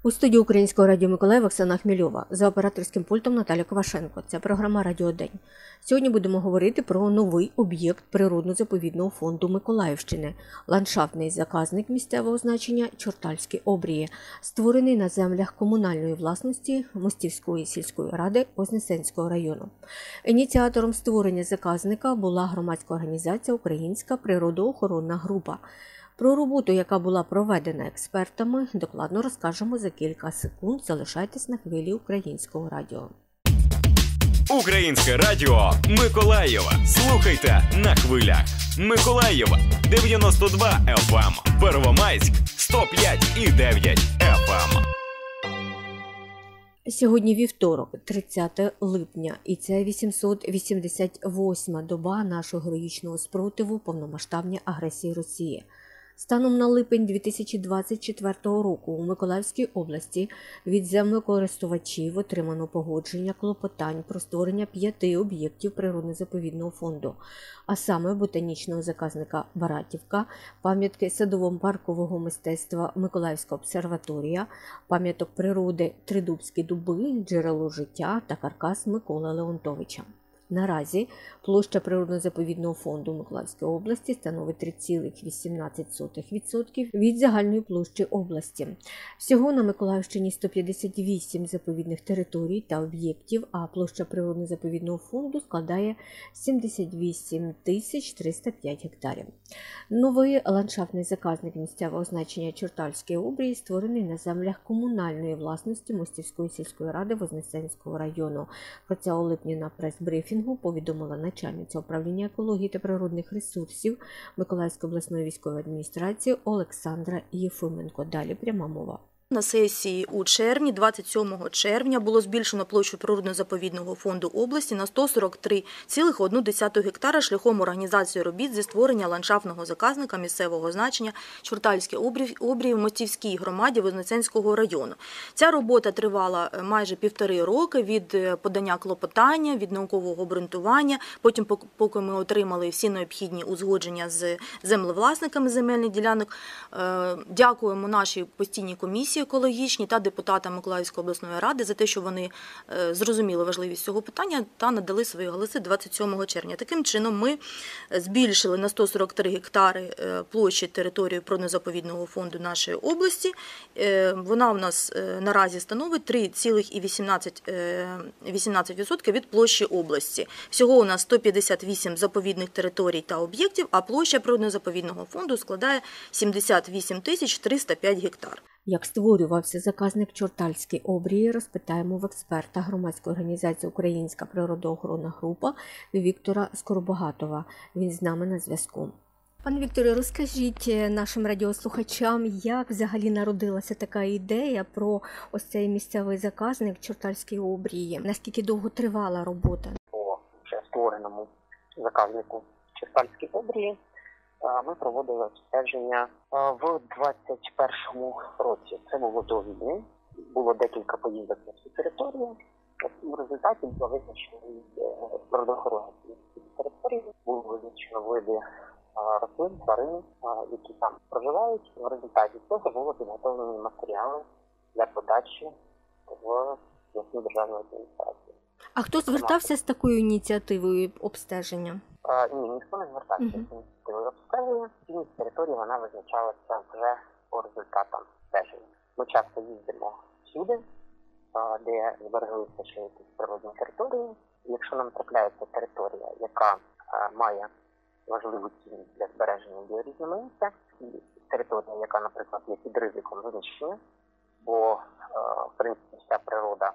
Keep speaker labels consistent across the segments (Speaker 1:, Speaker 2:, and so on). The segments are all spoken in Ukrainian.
Speaker 1: У студії Українського радіо Миколаїв Оксана Хмельова, за операторським пультом Наталя Квашенко. Це програма «Радіодень». Сьогодні будемо говорити про новий об'єкт природно-заповідного фонду Миколаївщини – ландшафтний заказник місцевого значення Чортальські обрії, створений на землях комунальної власності Мостівської сільської ради Вознесенського району. Ініціатором створення заказника була громадська організація «Українська природоохоронна група». Про роботу, яка була проведена експертами, докладно розкажемо за кілька секунд. Залишайтесь на хвилі Українського радіо.
Speaker 2: Українське радіо Миколаєва. Слухайте на хвилях. Миколаєва 92 FM, Первомайськ 105,9 FM.
Speaker 1: Сьогодні вівторок, 30 липня, і це 888-ма доба нашого героїчного спротиву повномасштабній агресії Росії. Станом на липень 2024 року у Миколаївській області від землекористувачів отримано погодження клопотань про створення 5 об'єктів природно-заповідного фонду, а саме ботанічного заказника Баратівка, пам'ятки садово-паркового мистецтва Миколаївська обсерваторія, пам'яток природи Тридубські дуби, джерело життя та каркас Миколи Леонтовича. Наразі площа природно-заповідного фонду Миколаївської області становить 3,18% від загальної площі області. Всього на Миколаївщині 158 заповідних територій та об'єктів, а площа природно-заповідного фонду складає 78 305 гектарів. Новий ландшафтний заказник місцевого значення Чортальські обрії створений на землях комунальної власності Мостівської сільської ради Вознесенського району. Про це у липні на прес-брифінгу повідомила начальниця управління екології та природних ресурсів Миколаївської обласної військової адміністрації Олександра Єфименко. Далі пряма мова.
Speaker 3: На сесії у червні, 27 червня, було збільшено площу природно-заповідного фонду області на 143,1 гектара шляхом організації робіт зі створення ландшафтного заказника місцевого значення Чортальські обрії в Мостівській громаді Вознесенського району. Ця робота тривала майже 1,5 роки від подання клопотання, від наукового обґрунтування, потім поки ми отримали всі необхідні узгодження з землевласниками земельних ділянок. Дякуємо нашій постійній комісії екологічні та депутатам Миколаївської обласної ради за те, що вони зрозуміли важливість цього питання та надали свої голоси 27 червня. Таким чином ми збільшили на 143 гектари площі території природно-заповідного фонду нашої області. Вона у нас наразі становить 3,18% від площі області. Всього у нас 158 заповідних територій та об'єктів, а площа природно-заповідного фонду складає 78 305 гектар.
Speaker 1: Як створювався заказник Чортальські обрії, розпитаємо в експерта громадської організації «Українська природоохоронна група» Віктора Скоробогатова. Він з нами на зв'язку. Пане Вікторе, розкажіть нашим радіослухачам, як взагалі народилася така ідея про ось цей місцевий заказник Чортальські обрії? Наскільки довго тривала робота?
Speaker 4: По вже створеному заказнику Чортальські обрії ми проводили обстеження в 2021 році. Це було до війни. Було декілька поїздок на цю територію. В результаті було визначено природоохоронні території, було визначено види рослин, тварин, які там проживають. В результаті цього було підготовлені матеріали для подачі в обласну державну адміністрацію.
Speaker 1: А хто звертався з такою ініціативою обстеження?
Speaker 4: Ні, ніхто не звертався з ініціативою обстеження. Цінність території вона визначалася вже по результатам обстеження. Ми часто їздимо всюди, де збереглися ще якісь природні території. Якщо нам трапляється територія, яка має важливу цінність для збереження біорізноманіття, і територія, яка, наприклад, є під ризиком знищення, бо, в принципі, вся природа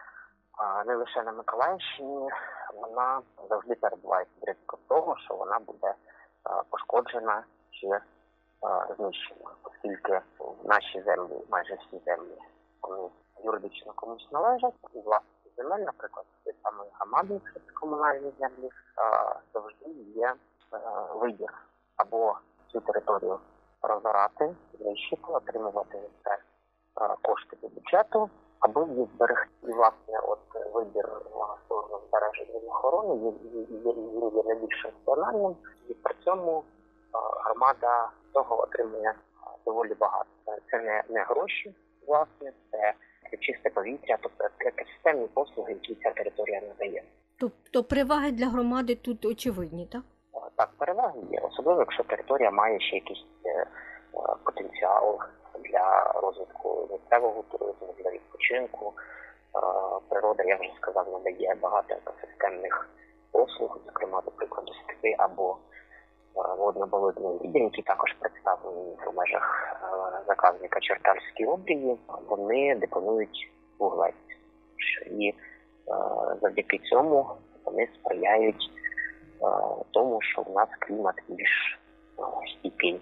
Speaker 4: не лише на Миколаївщині, вона завжди перебуває під ризиком того, що вона буде пошкоджена чи знищена, оскільки наші землі, майже всі землі, вони юридично комусь належать, і власні земель, наприклад, ті самої громади, комунальні землі, завжди є вибір або цю територію розорати, знищити, отримувати це кошти до бюджету, або її зберегти. І, власне, вибір збереження і охорони він є найбільш раціональним, і при цьому громада цього отримує доволі багато. Це не гроші, власне, це чисте повітря, тобто екосистемні послуги, які ця територія надає.
Speaker 1: Тобто переваги для громади тут очевидні, так?
Speaker 4: Так, переваги є, особливо якщо територія має ще якийсь потенціал для розвитку місцевого туризму, для відпочинку. Природа, я вже сказав, надає багато екосистемних послуг, зокрема, до прикладу, степи або водно-болотні рівні, які також представлені в межах заказника Чортальські обрії, вони депонують вуглець. І завдяки цьому вони сприяють тому, що в нас клімат більш стійкий.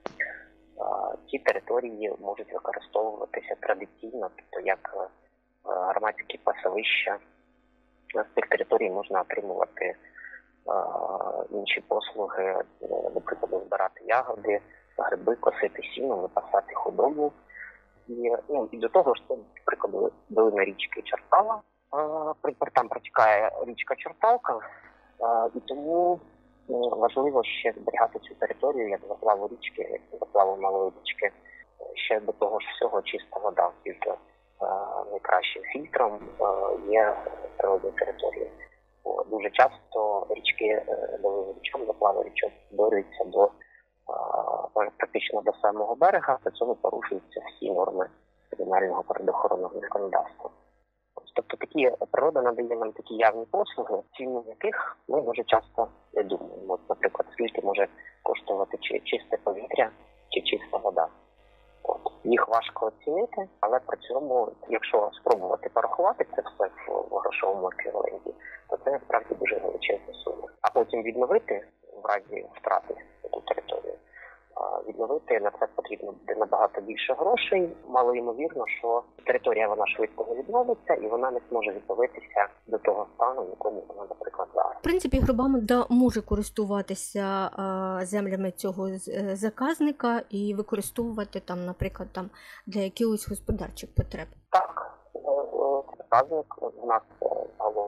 Speaker 4: Ці території можуть використовуватися традиційно, тобто як громадські пасовища. З цих територій можна отримувати інші послуги, наприклад, збирати ягоди, гриби, косити сіно, випасати худобу. І до того ж, це, наприклад, долина річки Чортала. Там протікає річка Чорталка, і тому важливо ще зберігати цю територію як заплаву річки, як заплаву малої річки. Ще до того ж всього чиста вода, тільки найкращим фільтром є природні території. Дуже часто річки, річок, заплави річок борються практично до самого берега, при цьому порушуються всі норми регіонального природоохоронного законодавства. Тобто природа надає нам такі явні послуги, ціну яких ми дуже часто не думаємо. Наприклад, скільки може коштувати чисте повітря чи чиста вода. Їх важко оцінити, але при цьому, якщо спробувати порахувати це все в грошовому еквіваленті, то це насправді дуже величезна сума. А потім відновити в разі втрати цю територію. Відновити на це потрібно буде набагато більше грошей. Мало ймовірно, що територія вона швидко не відновиться і вона не зможе відновитися до того стану, в якому вона, наприклад, зараз.
Speaker 1: В принципі, громада може користуватися землями цього заказника і використовувати там, наприклад, для якихось господарчих потреб.
Speaker 4: Так, заказник у нас загалом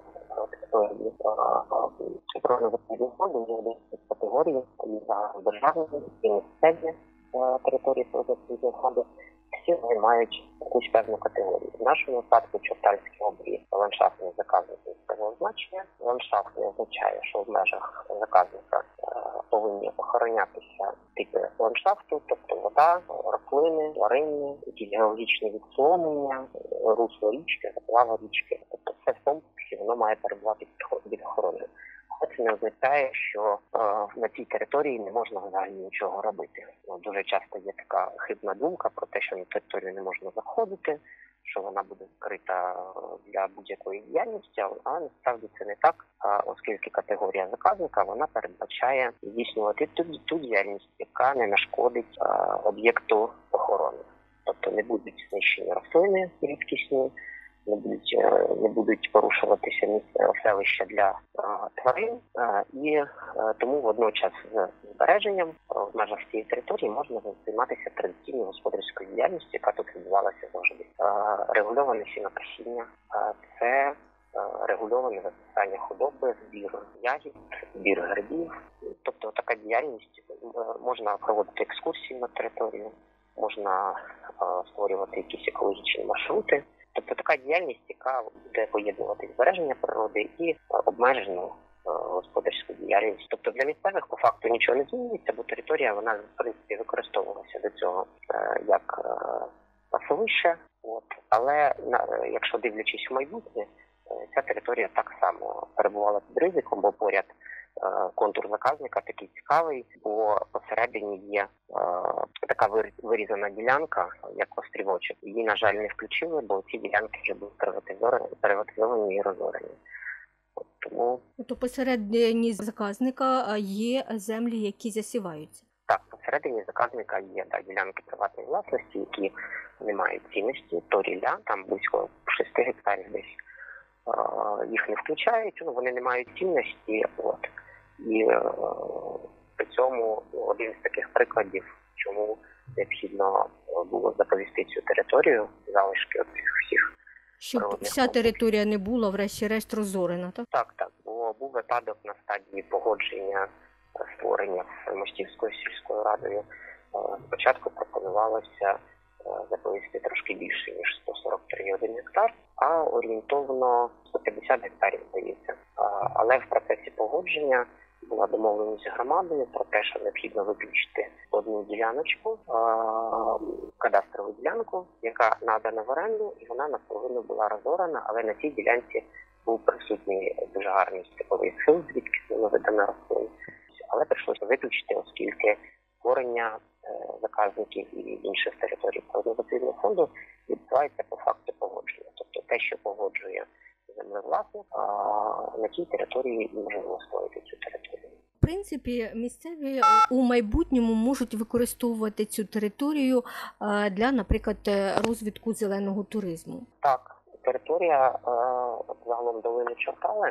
Speaker 4: природно-заповідного фонду є 10 категорій, державні і місцеві території природно-заповідного фонду. Всі вони мають якусь певну категорію. В нашому випадку Чортальські обрії ландшафтний заказник місцевого значення. Ландшафтний означає, що в межах заказника повинні охоронятися типи ландшафту, тобто вода, рослини, тварини, якісь геологічні відслонення, русло річки, заплава річки. Тобто все в комплексі воно має перебувати під охороною. Це не означає, що на цій території не можна взагалі нічого робити. Дуже часто є така хибна думка про те, що на територію не можна заходити, що вона буде закрита для будь-якої діяльності, але насправді це не так, оскільки категорія заказника вона передбачає здійснювати ту діяльність, яка не нашкодить об'єкту охорони. Тобто не будуть знищені рослини рідкісні, не будуть порушуватися селища для тварин, і тому водночас з збереженням в межах цієї території можна займатися традиційною господарською діяльністю, яка тут відбувалася завжди. Регульоване сінокосіння – це регульоване випасання худоби, збір ягід, збір грибів. Тобто така діяльність, можна проводити екскурсії на територію, можна створювати якісь екологічні маршрути. Тобто така діяльність, яка буде поєднувати збереження природи і обмежену господарську діяльність. Тобто для місцевих по факту нічого не змінюється, бо територія, вона, в принципі, використовувалася до цього як пасовище. Але якщо дивлячись в майбутнє, ця територія так само перебувала під ризиком, бо поряд контур заказника такий цікавий, бо посередині є така вирізана ділянка, як острівочок. Її, на жаль, не включили, бо ці ділянки вже були приватизовані і розорені. Тому...
Speaker 1: Тобто посередині заказника є землі, які засіваються?
Speaker 4: Так, посередині заказника є ділянки приватної власності, які не мають цінності, то рілля, там близько 6 гектарів десь. Їх не включають, вони не мають цінності. І при цьому один з таких прикладів, чому необхідно було заповісти цю територію, залишки цих всіх.
Speaker 1: Щоб вся територія не була, врешті-решт, розорена, так?
Speaker 4: Так. Бо був випадок на стадії погодження створення Мостівською сільською радою. Спочатку пропонувалося заповісти трошки більше, ніж 143,1 гектар, а орієнтовно 150 гектарів, здається. Але в процесі погодження була домовленість з громадою про те, що необхідно виключити одну діляночку, кадастрову ділянку, яка надана в оренду, і вона наполовину була розорана, але на цій ділянці був присутній дуже гарний степовий схил, звідки було видано рослин. Але прийшлося виключити, оскільки створення заказників і інших територій природно-заповідного фонду відбувається по факту погодження. Тобто те, що погоджує землевласник, на тій території можемо створити цю територію.
Speaker 1: В принципі, місцеві у майбутньому можуть використовувати цю територію для, наприклад, розвитку зеленого туризму.
Speaker 4: Так, територія загалом долини Чортали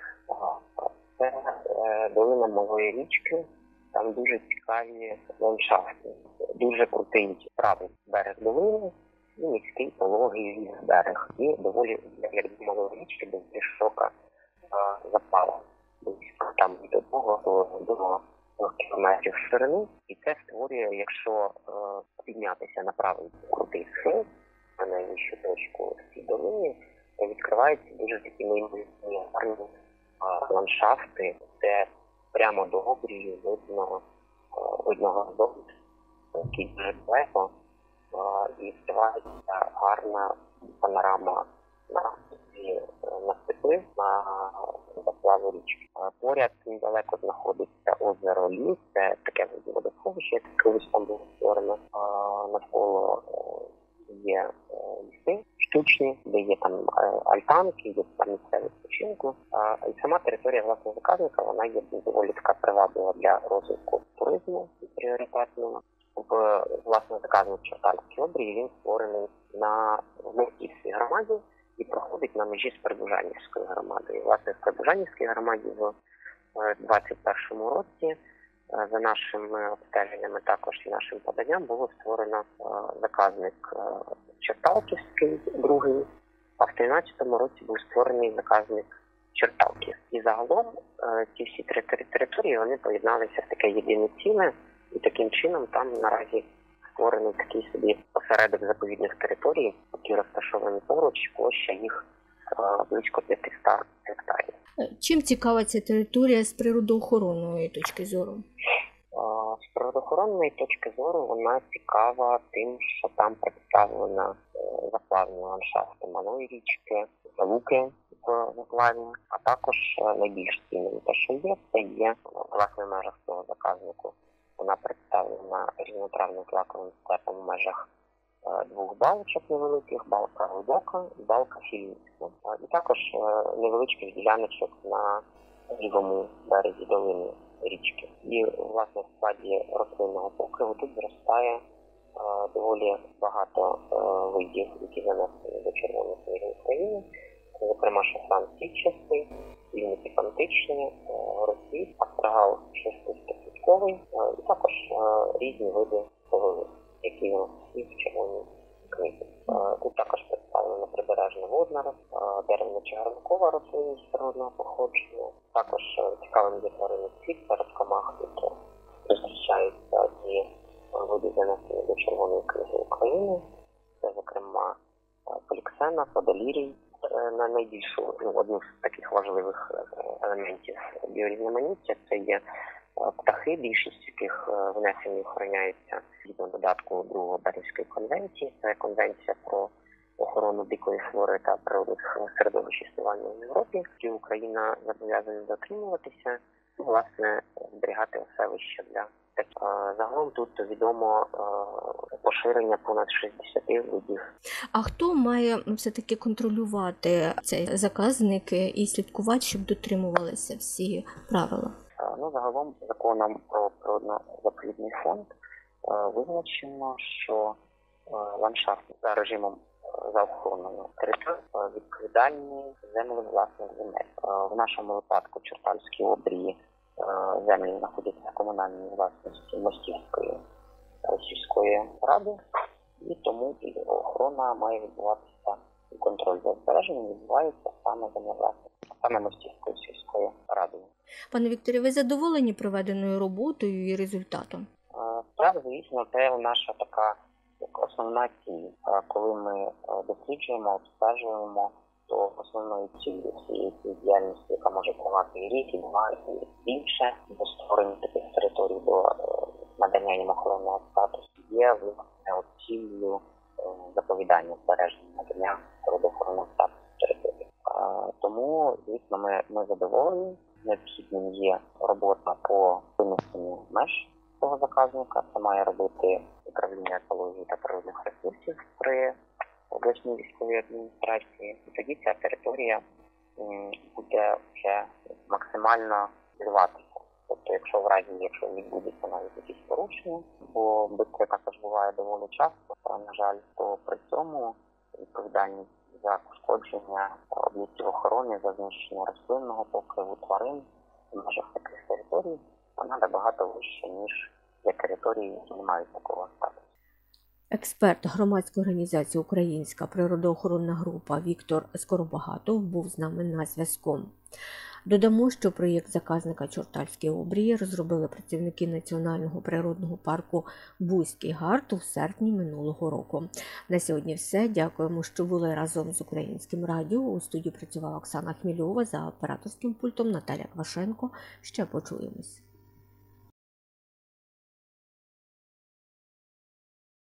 Speaker 4: – це долина Малої річки. Там дуже цікаві ландшафти, дуже крутий правий берег долини і міський пологий берег. І доволі, як до Малої річки, доволі широка запала. Там від 1 до 2 кілометрів ширини. І це створює, якщо піднятися на правий крутий схил, на найвищу точку в цій долині, то відкриваються дуже такі неймовірні гарні ландшафти, де прямо до обрію видно одного з дому, який дуже далеко, і відкривається гарна панорама на степи, на заплаву річки. Поряд недалеко знаходиться озеро Ліс, це таке водосховище, яке колись там було створено. Навколо є ліси штучні, де є там альтанки, є там місцеве відпочинку. І сама територія власного заказника, вона є доволі така приваблива для розвитку туризму пріоритетного. Власне заказник Чортальський обрій, він створений в Мостівській громаді і проходить на межі з Прибужанівською громадою. Власне, в Прибужанівській громаді в 2021 році за нашими обстеженнями, також і нашим поданням, було створено заказник Чорталківський, другий, а в 2013 році був створений заказник Чорталків. І загалом ці всі три території, вони поєдналися в таке єдине ціле, і таким чином там наразі створений такий собі осередок заповідних територій, які розташовані поруч, площа їх близько 500 гектарів.
Speaker 1: Чим цікава ця територія з природоохоронної точки зору?
Speaker 4: З природоохоронної точки зору вона цікава тим, що там представлена заплавні ландшафти Малої річки, луки в заплавні, а також найбільш цінним те, що є, це є власне в межах цього заказнику. Вона представлена різнотравно-злаковим степом в межах 2 балочок невеликих, балка глибока і балка філійська. І також невеличких діляночок на лівому березі долини річки. І, власне, в складі рослинного покриву тут зростає доволі багато видів, які занесені до Червоної книги України. Зокрема, шафран сітчастий, ліники пантичні, розцвіт, астрагал шестистопітковий і також різні види половин, які у нас є в Червоній книзі. Тут також представлена прибережна водна, деревно-чагарникова рослинність природного походження. Також цікавим є тваринний світ серед комах, які зустрічаються і види занесені до Червоної книги України. Це, зокрема, поліксена, подолірій. На найбільшу, одну з таких важливих елементів біорізноманіття це є птахи, більшість яких внесені охороняються згідно додатку 2 Бернської конвенції. Це конвенція про охорону дикої флори та природних середовищ існування в Європі, які Україна зобов'язана дотримуватися і, власне, зберігати оселища для таких. Загалом тут відомо поширення понад 60 видів.
Speaker 1: А хто має все-таки контролювати цей заказник і слідкувати, щоб дотримувалися всі правила?
Speaker 4: Загалом законом про природно-заповідний фонд визначено, що ландшафт за режимом заохороненої території відповідальні землевласних земель. В нашому випадку Чортальські обрії землі знаходяться в комунальній власності Мостівської сільської ради, і тому охорона має відбуватися, і контроль за збереженням відбувається саме землевласності, саме Мостівською сільською радою.
Speaker 1: Пане Вікторе, ви задоволені проведеною роботою і результатом?
Speaker 4: Так, звісно, це наша така як основна ціль. Коли ми досліджуємо, обстежуємо, то основною ціллю всієї цієї діяльності, яка може тривати і рік, і два, і більше, до створення таких територій, до надання їм охоронного статусу, є власне ціллю заповідання, збереження, надання природоохоронного статусу території. Тому, звісно, ми задоволені. Необхідним є робота по винесенню меж цього заказника. Це має робити управління екології та природних ресурсів при обласній військовій адміністрації. І тоді ця територія буде вже максимально звиватися. Тобто, якщо відбудеться навіть якісь порушення, бо це також буває доволі часто, на жаль, то при цьому відповідальність за пошкодження об'єктів охорони, за знищення рослинного покриву, тварин в межах таких територій, вона набагато вища, ніж для територій, які не мають такого статусу.
Speaker 1: Експерт громадської організації «Українська природоохоронна група» Віктор Скоробагатов був з нами на зв'язку. Додамо, що проєкт заказника Чортальські обрії розробили працівники Національного природного парку Бузький Гарт у серпні минулого року. На сьогодні все. Дякуємо, що були разом з Українським радіо. У студії працювала Оксана Хмільова, за операторським пультом Наталя Квашенко. Ще почуємось.